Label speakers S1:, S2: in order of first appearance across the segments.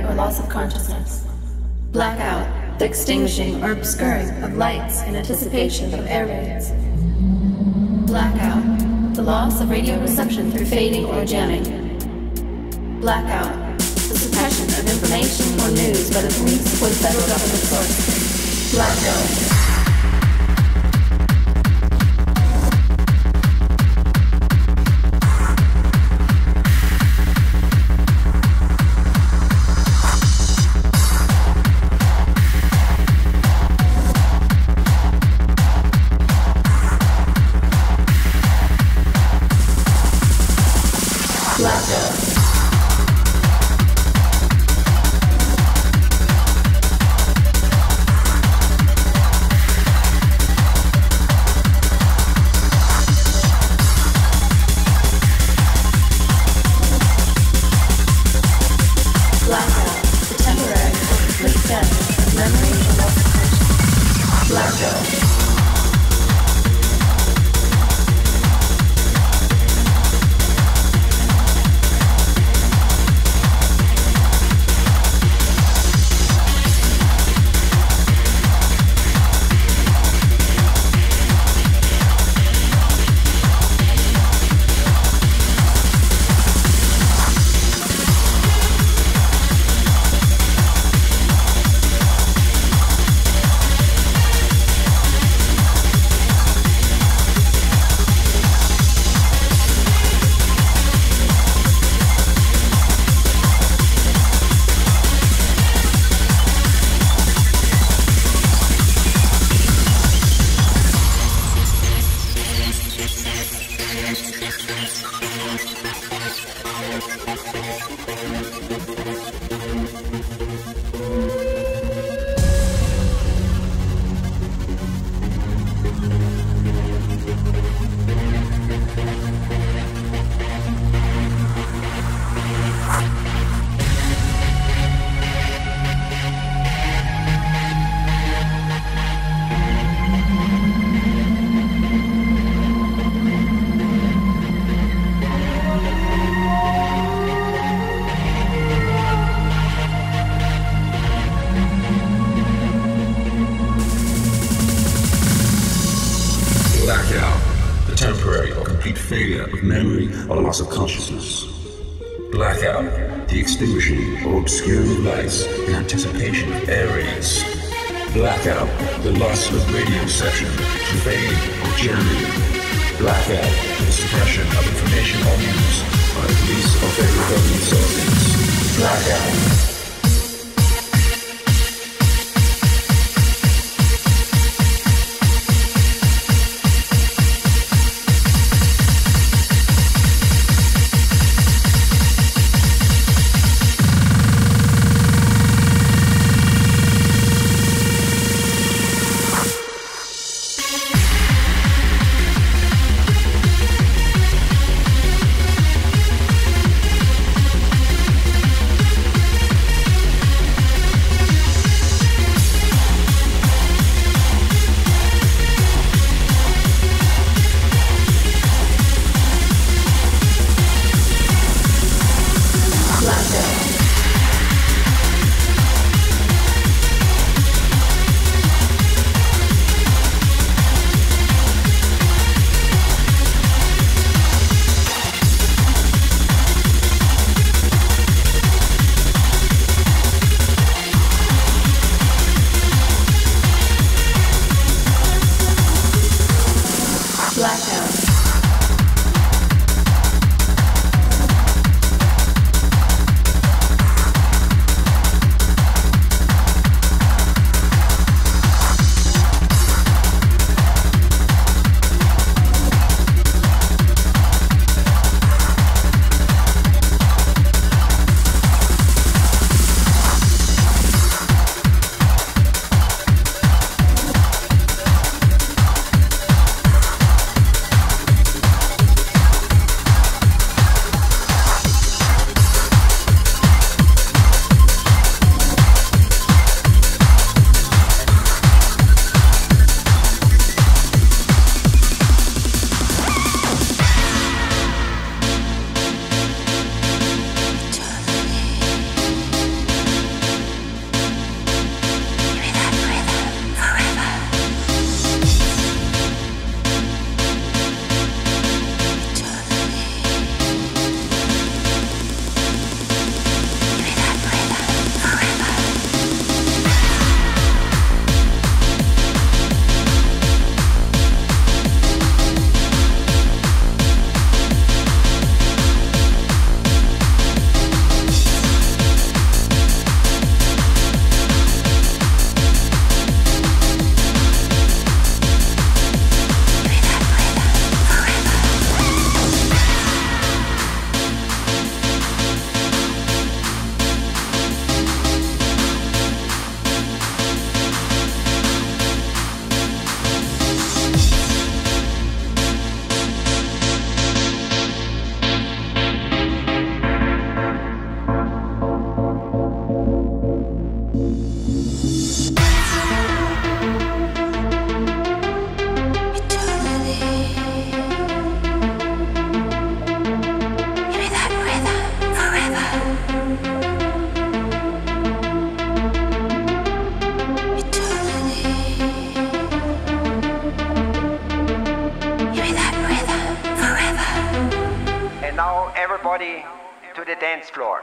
S1: or loss of consciousness. Blackout, the extinguishing or obscuring of lights in anticipation of air raids. Blackout, the loss of radio reception through fading or jamming. Blackout, the suppression of information or news by the police or the federal government source. Blackout.
S2: Loss of consciousness. Blackout, the extinguishing or obscuring of lights in anticipation of air raids. Blackout, the loss of radio reception to fade or jamming. Blackout, the suppression of information or news by the police or federal government sources. Blackout.
S3: everybody to the dance floor.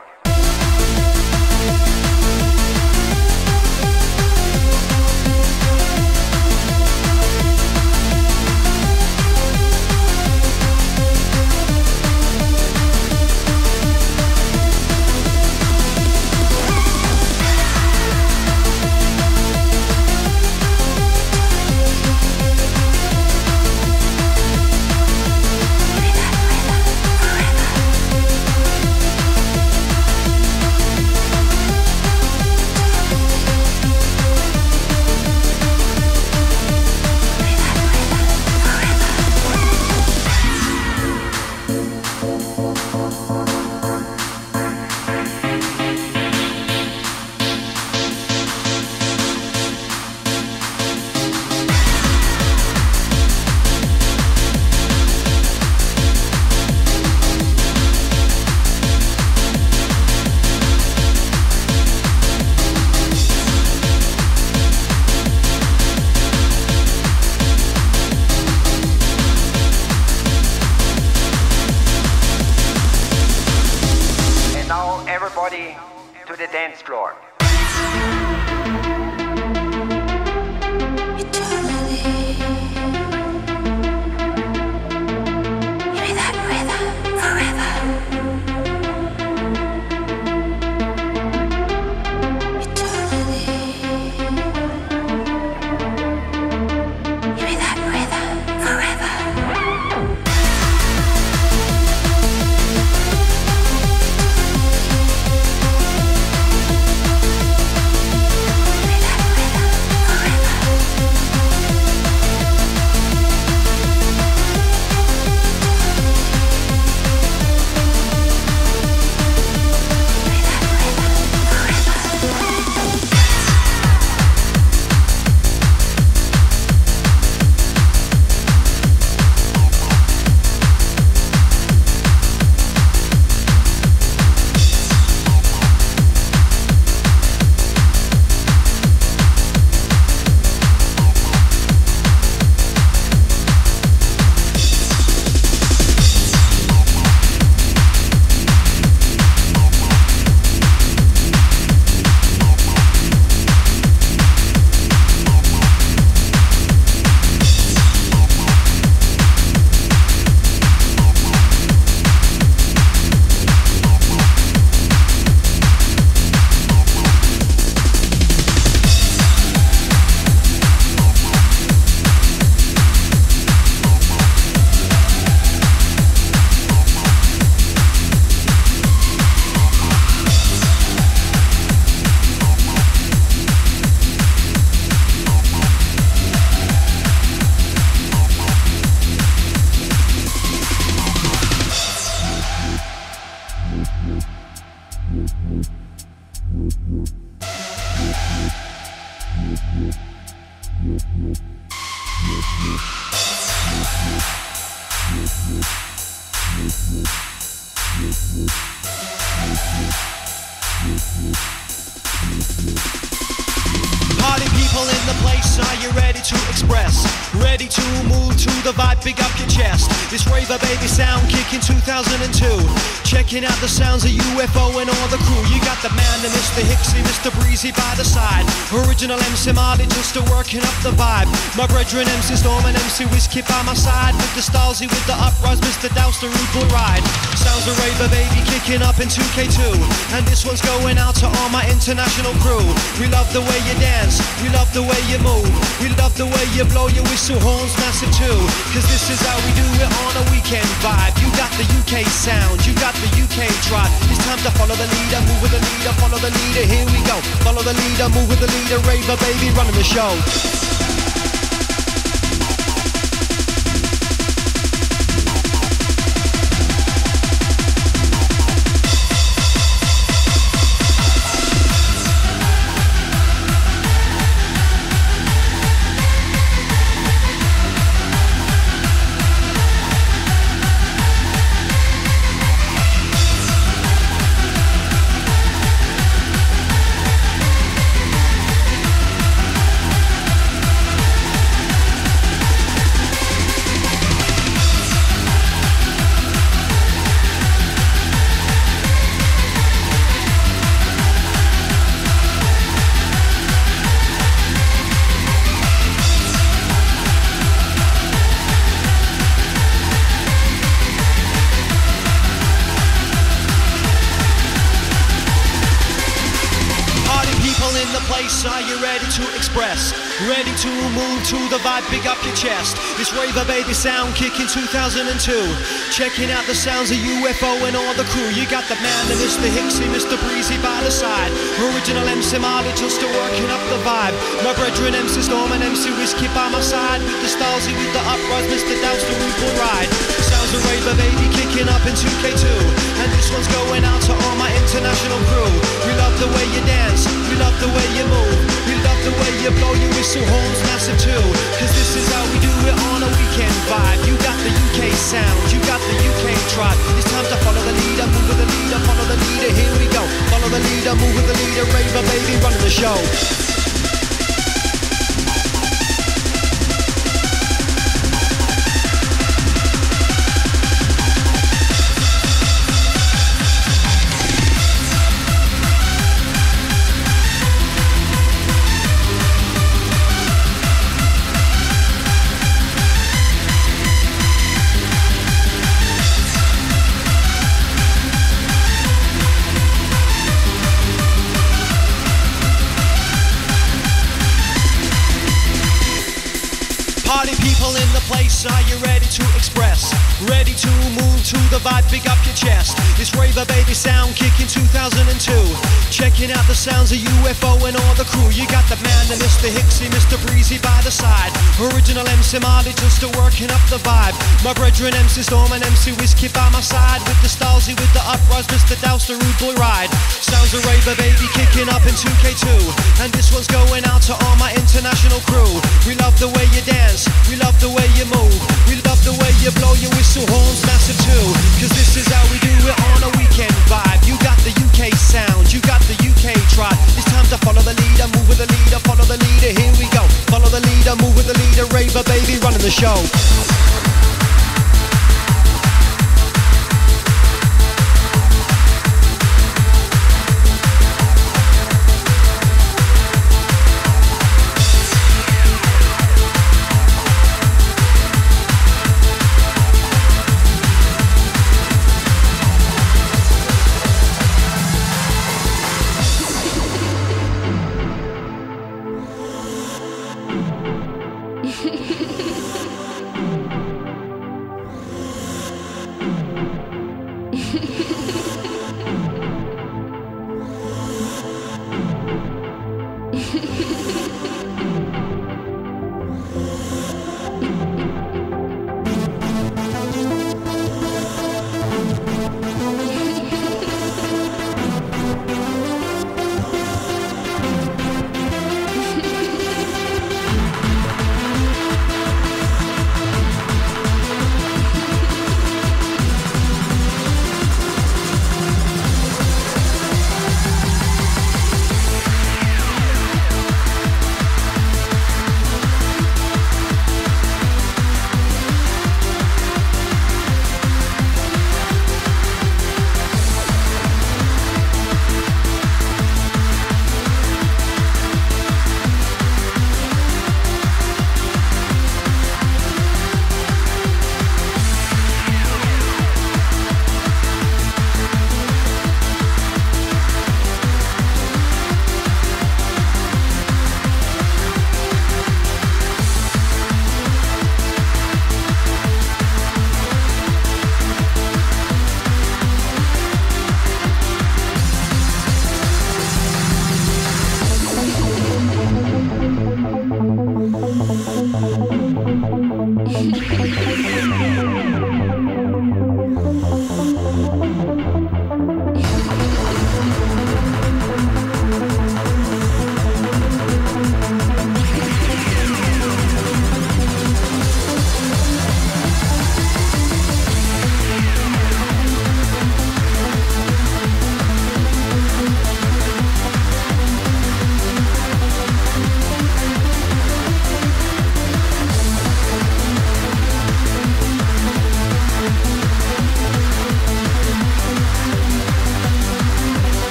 S3: Everybody to the dance floor.
S4: Party people in the place, are you ready to express? Ready to move to the vibe, big up your chest. This raver baby sound kicking 2002. Checking out the sounds of UFO and all the crew. You got the man and Mr. Hicksy, Mr. Breezy by the side. Original MC Marley just working up the vibe. My brethren MC Storm and MC Whiskey by my side. With the Stalsy, with the uprise, Mr. Douse, the rude boy ride. Sounds of raver baby kicking up in 2K2. And this one's going out to all my international crew. We love the way you dance, we love the way you move, we love the way you blow your whistle horns massive too. Cause this is how we do it on a weekend vibe. You got the UK sound, you got the UK drive. It's time to follow the leader, move with the leader, follow the leader. Here we go, follow the leader, move with the leader. Raver baby running the show. to express, ready to move to the vibe, big up your chest. This Raver Baby sound kick in 2002. Checking out the sounds of UFO and all the crew. You got the man, the Mr. Hicksy, Mr. Breezy by the side. Original MC Marley just working up the vibe. My brethren MC Storm and MC Whiskey by my side. With the Stylesy, with the uprise, Mr. Douse, the root will ride. Sounds of Raver Baby kicking up in 2K2. And this one's going out to all my international crew. We love the way you dance, we love the way you move, we love the way you blow your whistle horns massive too. Cause this is how we do it on a weekend vibe. You got the UK sound, you got the UK tribe. It's time to follow the leader, move with the leader, follow the leader, here we go. Follow the leader, move with the leader, Raver Baby running the show. Party people in the place, are you ready to express? Ready to move to the vibe, big up your chest. This Raver Baby sound kick in 2002. Checking out the sounds of UFO and all the crew. You got the man, the Mr. Hicksy, Mr. Breezy by the side. Original MC Marley just working up the vibe. My brethren MC Storm and MC Whiskey by my side. With the Stylesy, with the uprise, Mr. Douse, the rude boy ride. Sounds of Raver Baby kicking up in 2K2. And this one's going out to all my international crew. We love the way you dance, we love the way you move, we love the way you blow your whistle horns massive too. Cause this is how we do it on a weekend vibe. You got the UK sound, you got the UK tribe. It's time to follow the leader, move with the leader, follow the leader, here we go. Follow the leader, move with the leader, Raver Baby running the show.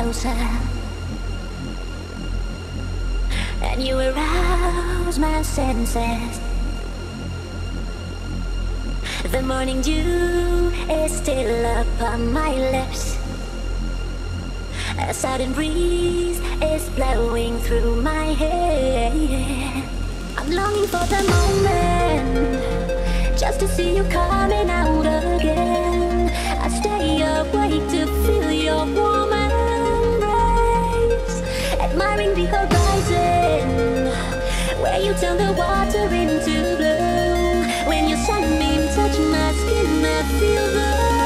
S5: closer, and you arouse my senses. The morning dew is still upon my lips. A sudden breeze is blowing through my hair. I'm longing for the moment, just to see you coming out again. I stay awake to feel your warm embrace, admiring the horizon, where you turn the water into blue. When your sunbeam touch my skin, I feel the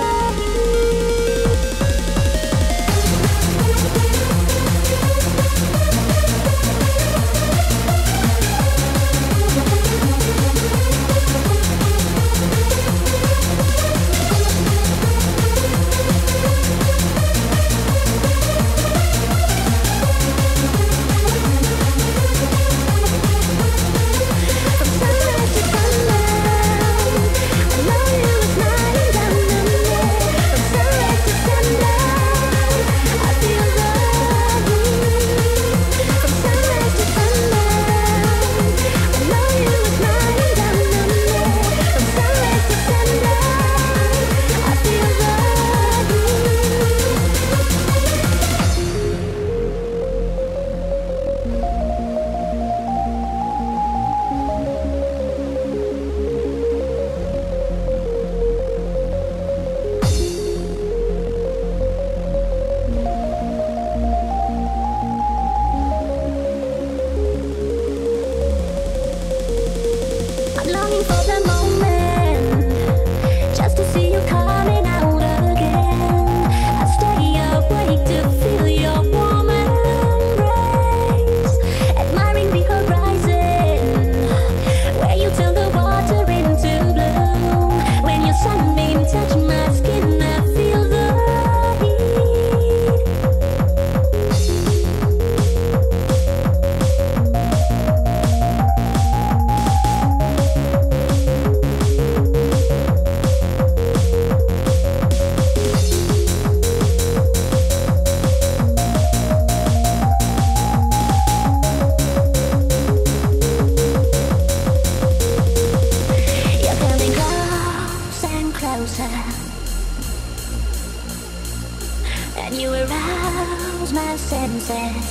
S5: and you arouse my senses.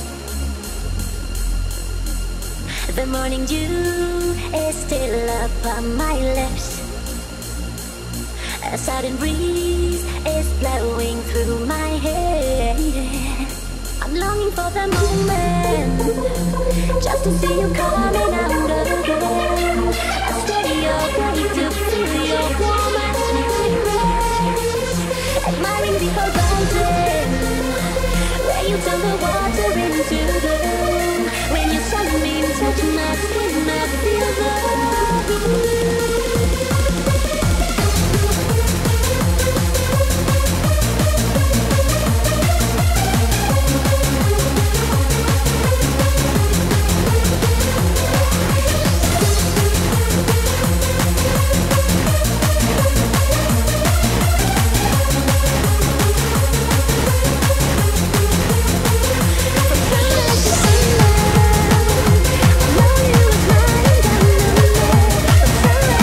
S5: The morning dew is still upon my lips. A sudden breeze is blowing through my hair. I'm longing for the moment, just to see you coming out again. I steady awake to feel your warm embrace, admiring the horizon, where you turn the water into blue. When your sunbeam touch my skin, I feel the sunrise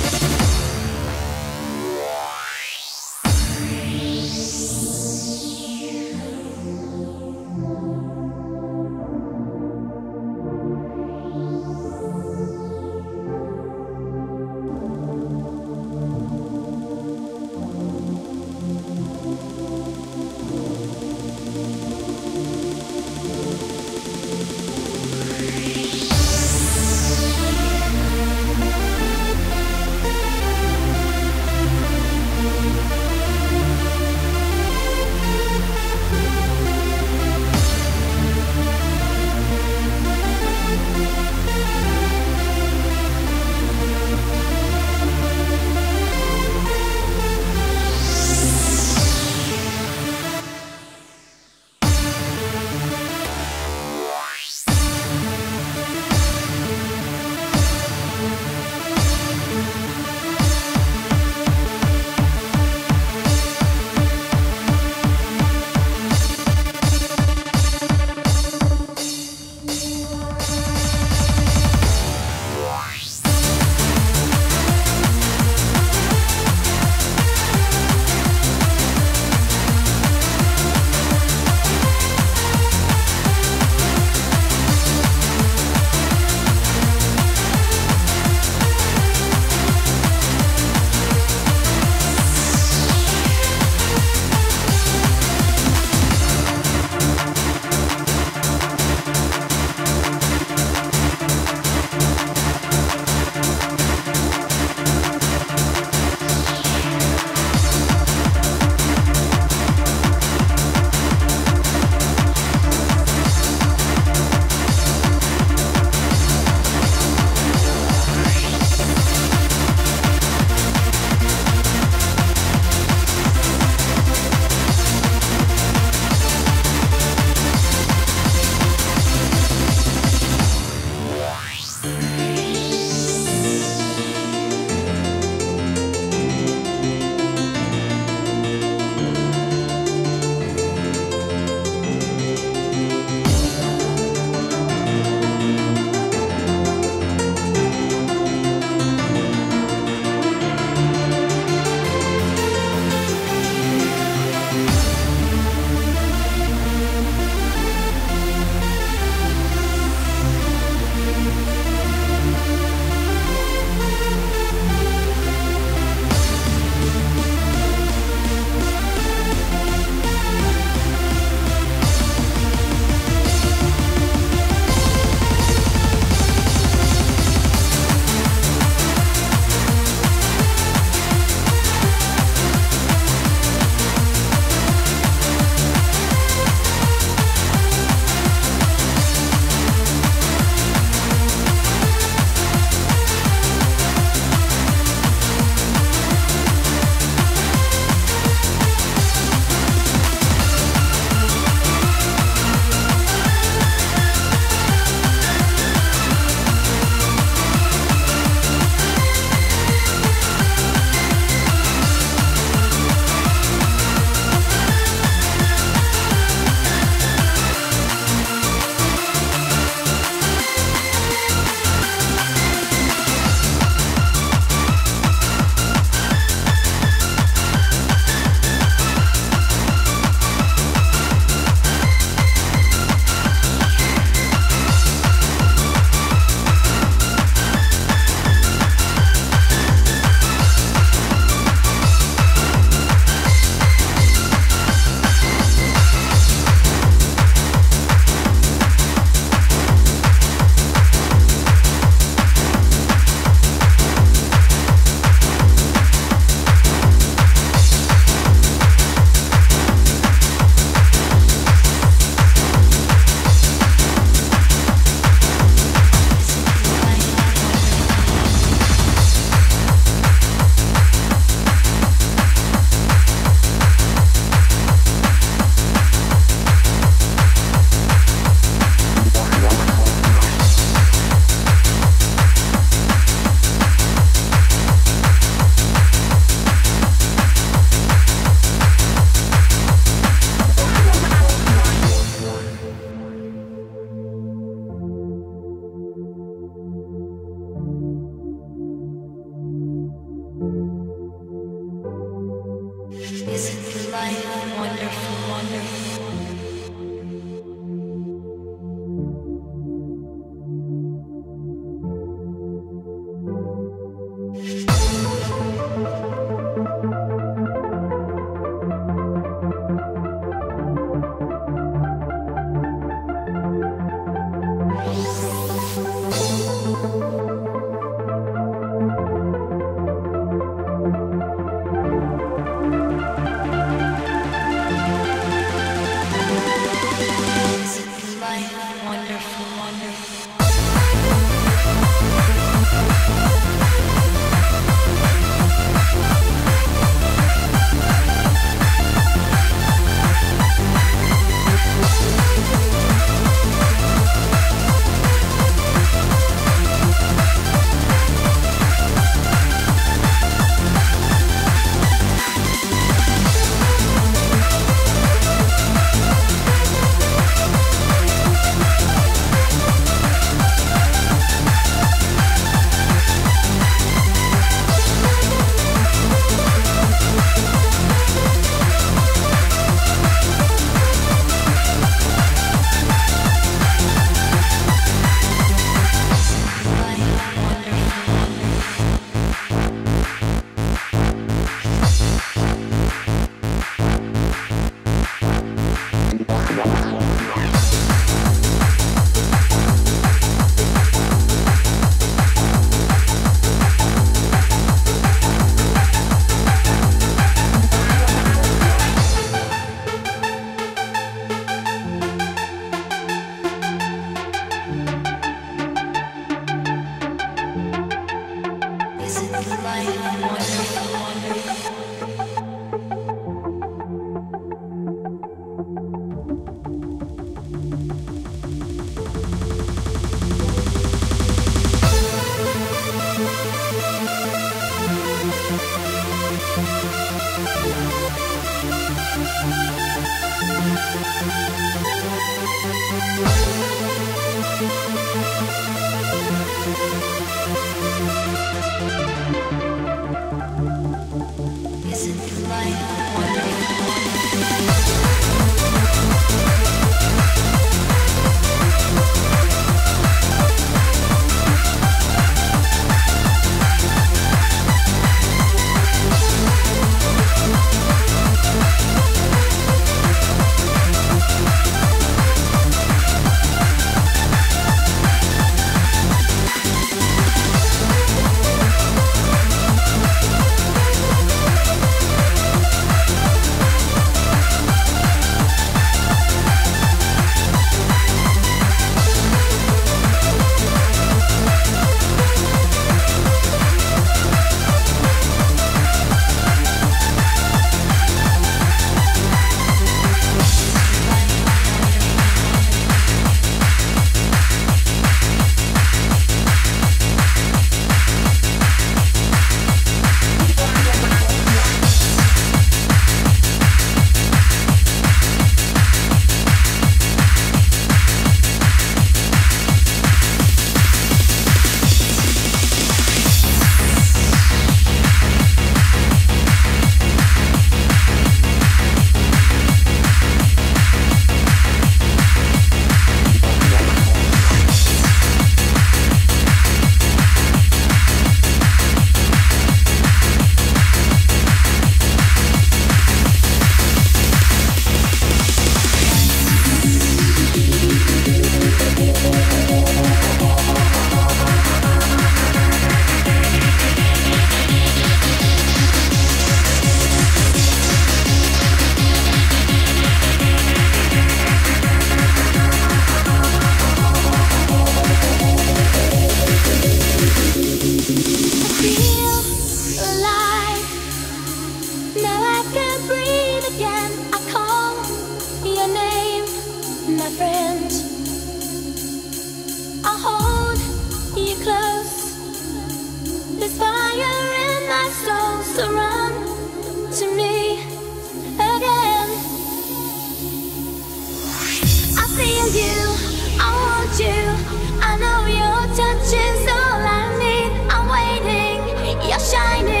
S5: feel you, I want you. I know your touch is all I need. I'm waiting, you're shining.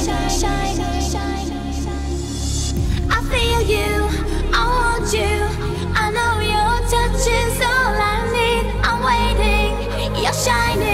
S5: I feel you, I want you. I know your touch is all I need. I'm waiting, you're shining.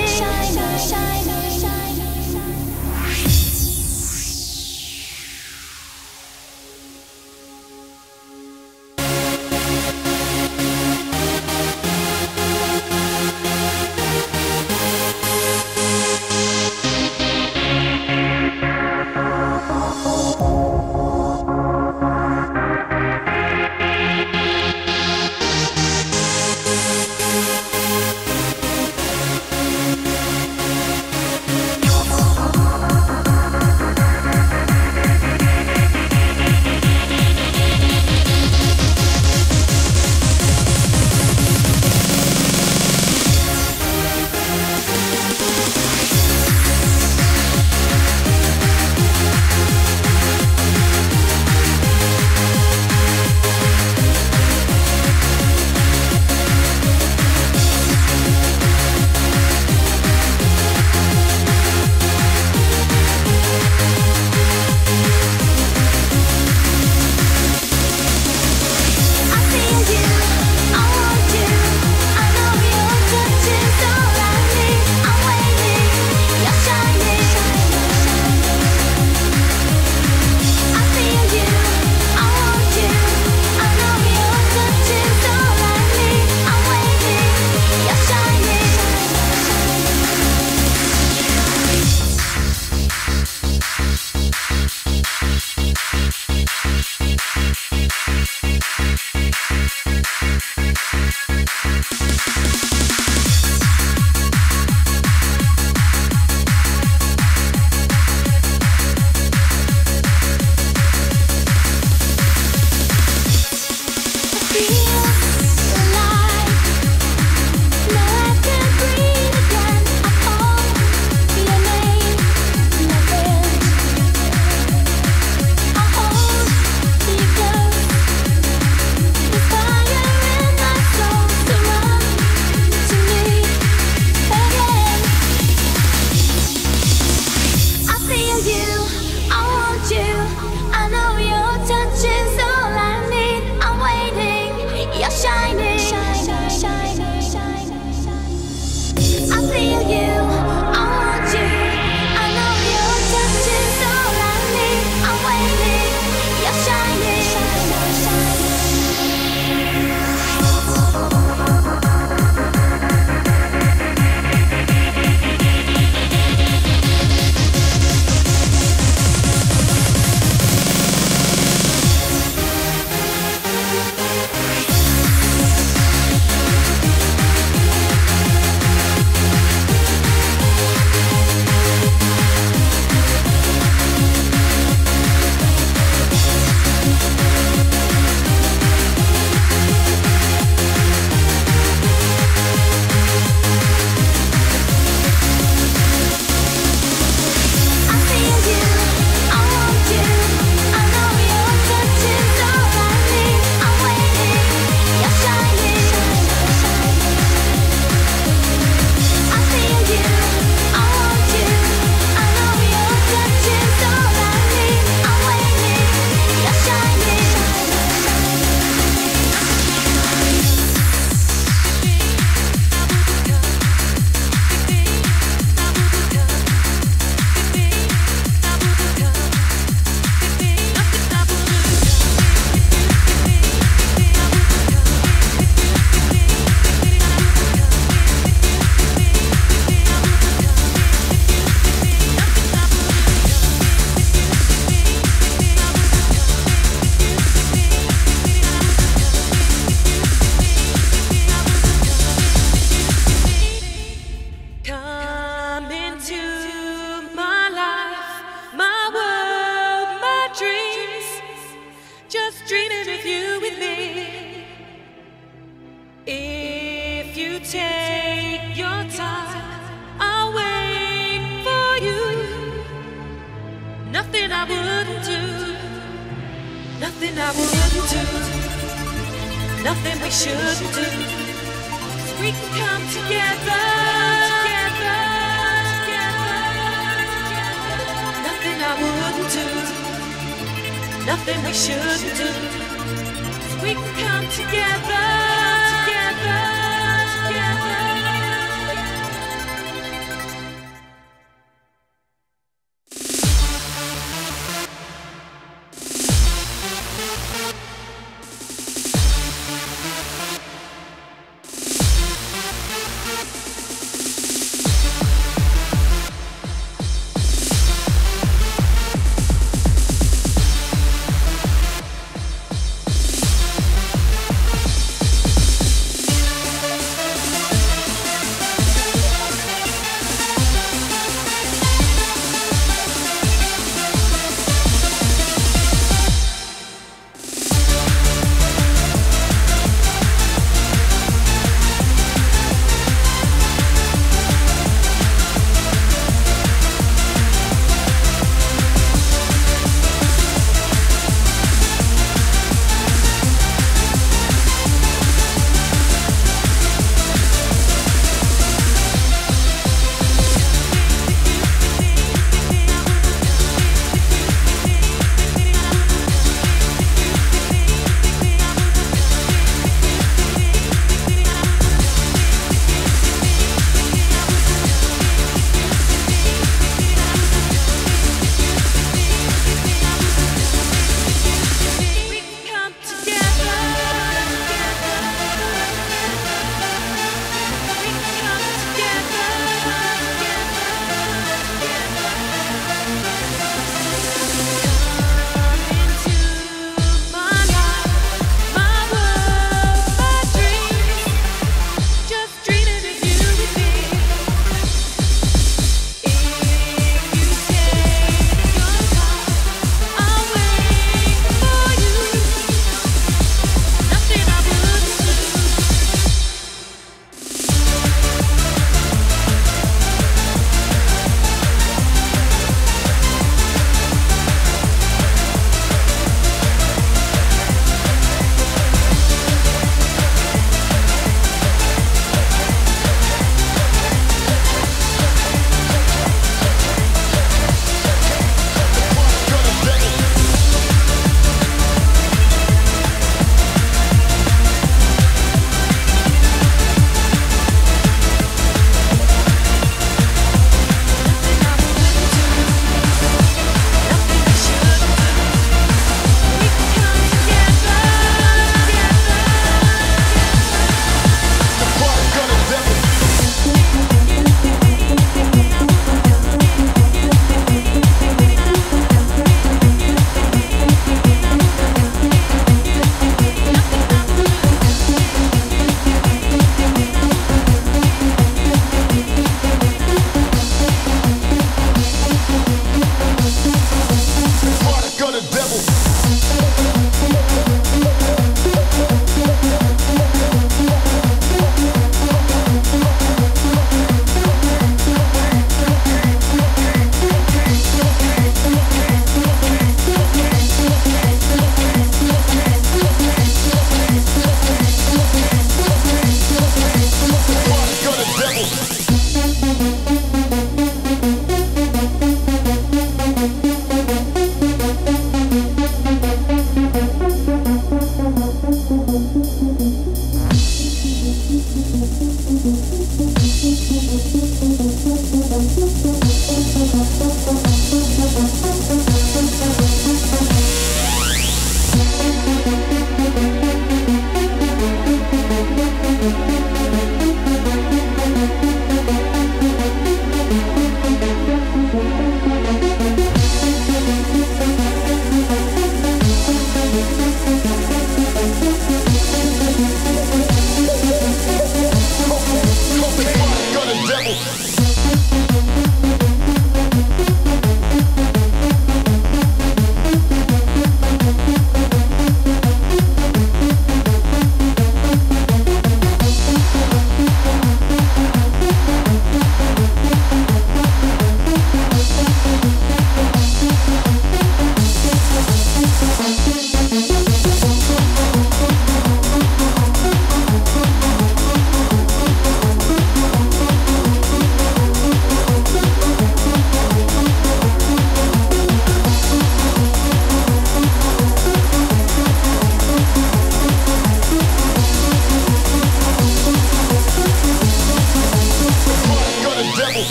S6: I wouldn't do, nothing I wouldn't do. nothing we shouldn't do. We can come together, nothing I wouldn't do, nothing we shouldn't do. We can come together.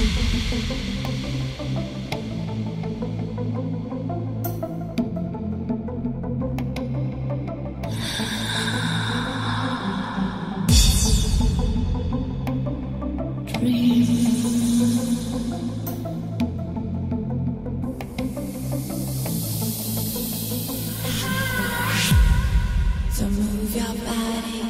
S6: So move your body.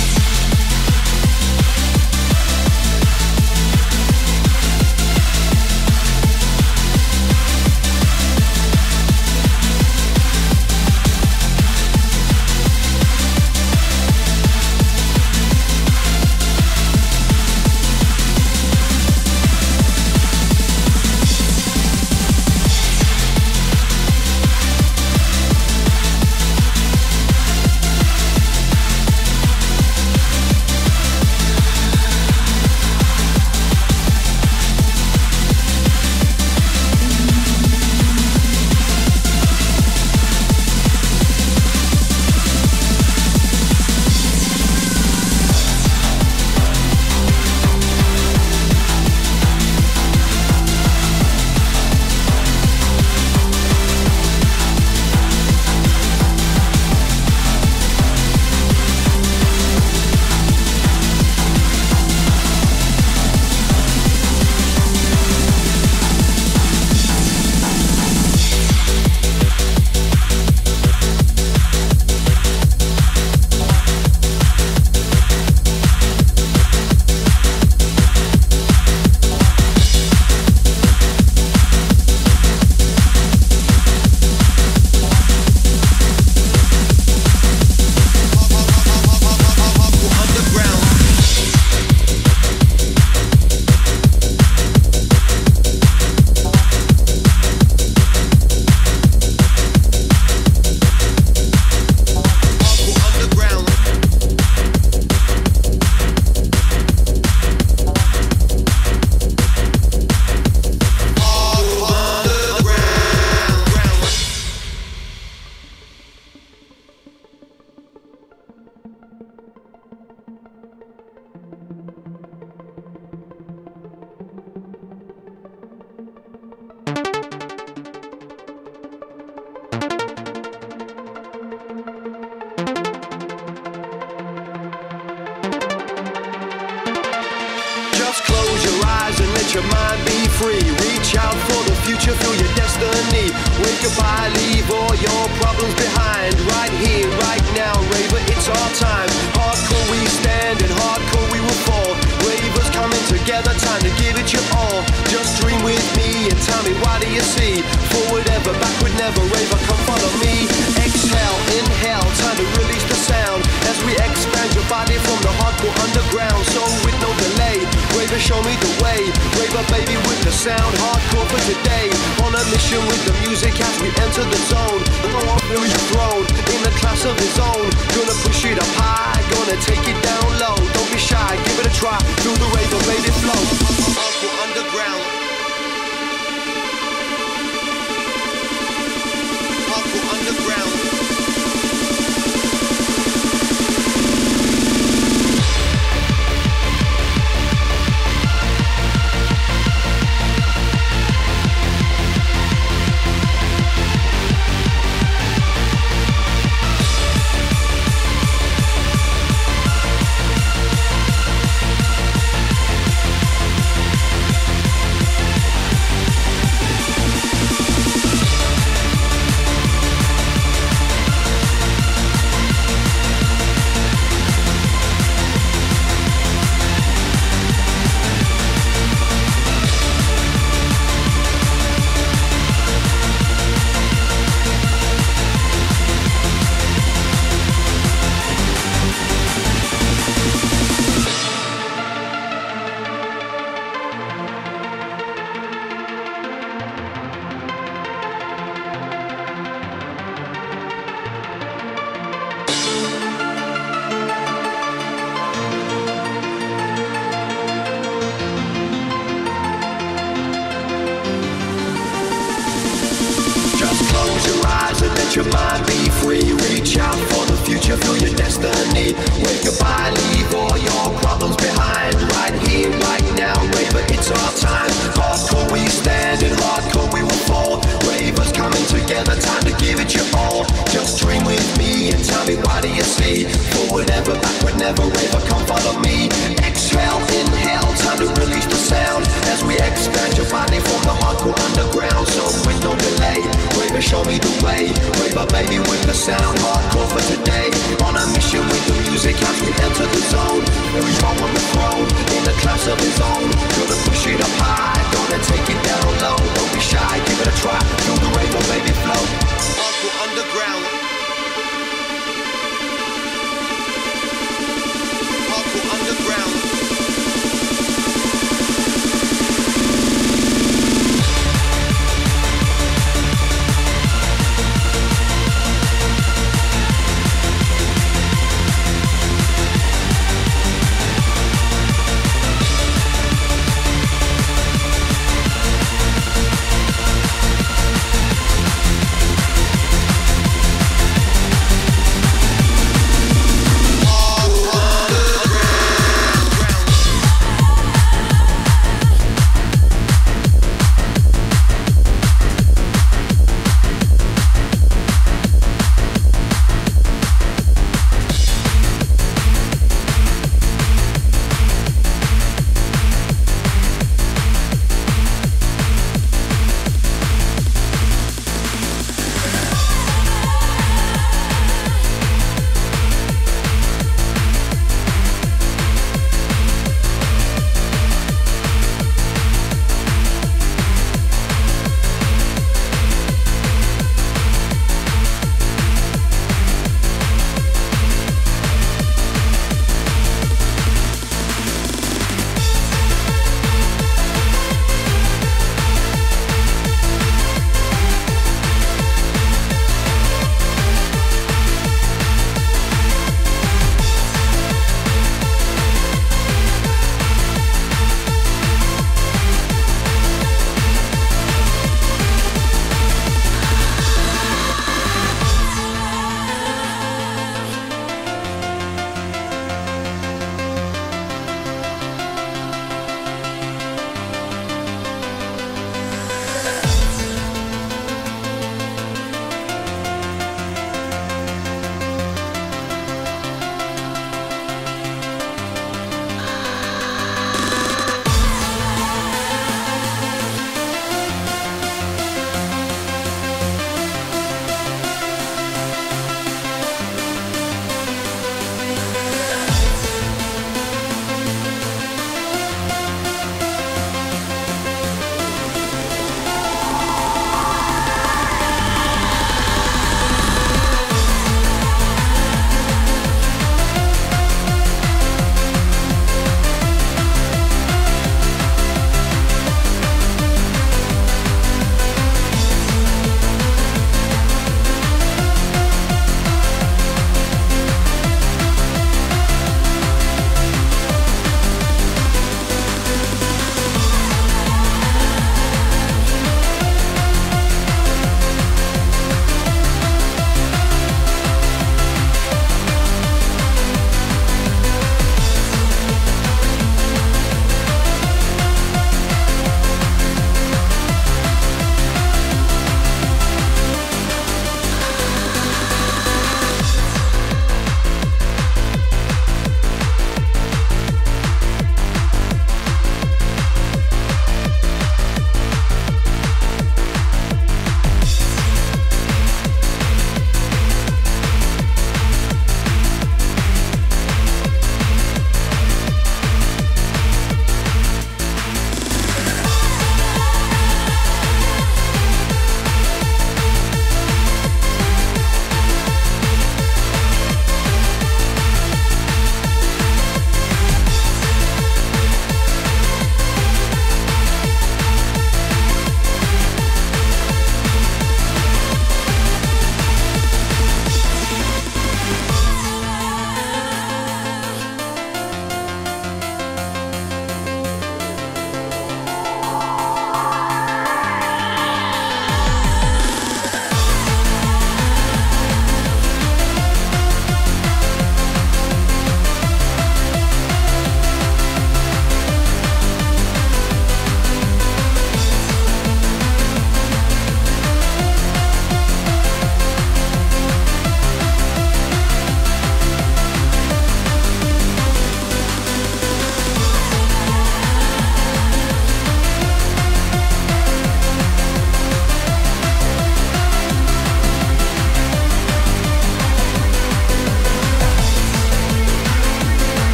S4: Your mind be free, reach out for the future, feel your destiny. Wake up, I leave all your problems behind. Right here, right now, raver, it's our time. Hardcore we stand and hardcore we will fall. Ravers coming together, time to give it your all. Just dream with me and tell me what do you see? Forward ever, backward never, raver, come follow me. Exhale, inhale, time to release the sound as we expand your body from the hardcore underground. So with no delay, raver, show me the way. Raver baby with the sound, hardcore for today. On a mission with the music as we enter the zone. Gonna feel your throne in the class of his own. Gonna push it up high, gonna take it down low. Don't be shy, give it a try. Feel the raver baby flow. Hardcore underground. Hardcore underground. Your mind be free, reach out for the future, feel your destiny. Wake up, I leave all your problems behind. Right here, right now, raver, it's all